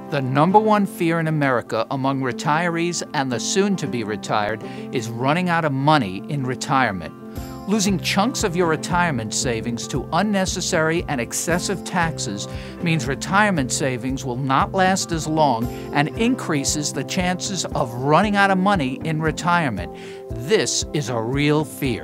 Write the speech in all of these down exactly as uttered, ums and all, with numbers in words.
The number one fear in America among retirees and the soon-to-be retired is running out of money in retirement. Losing chunks of your retirement savings to unnecessary and excessive taxes means retirement savings will not last as long and increases the chances of running out of money in retirement. This is a real fear.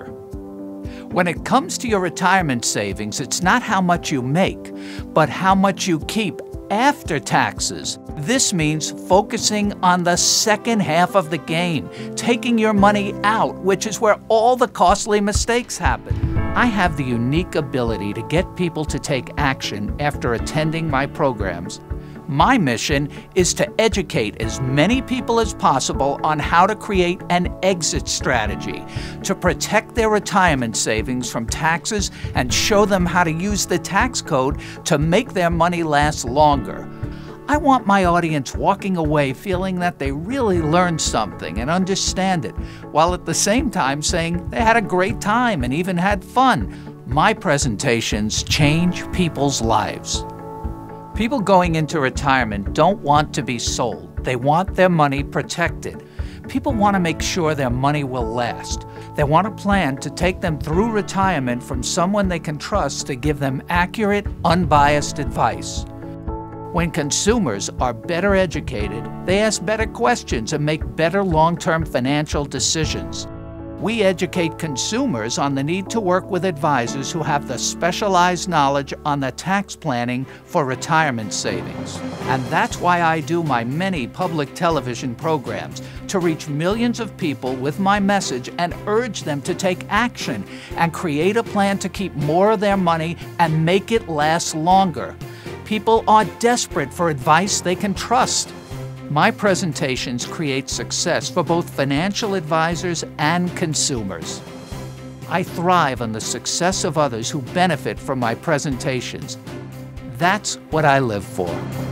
When it comes to your retirement savings, it's not how much you make, but how much you keep after taxes. This means focusing on the second half of the game, taking your money out, which is where all the costly mistakes happen. I have the unique ability to get people to take action after attending my programs. My mission is to educate as many people as possible on how to create an exit strategy, to protect their retirement savings from taxes and show them how to use the tax code to make their money last longer. I want my audience walking away feeling that they really learned something and understand it, while at the same time saying they had a great time and even had fun. My presentations change people's lives. People going into retirement don't want to be sold. They want their money protected. People want to make sure their money will last. They want a plan to take them through retirement from someone they can trust to give them accurate, unbiased advice. When consumers are better educated, they ask better questions and make better long-term financial decisions. We educate consumers on the need to work with advisors who have the specialized knowledge on the tax planning for retirement savings. And that's why I do my many public television programs, to reach millions of people with my message and urge them to take action and create a plan to keep more of their money and make it last longer. People are desperate for advice they can trust. My presentations create success for both financial advisors and consumers. I thrive on the success of others who benefit from my presentations. That's what I live for.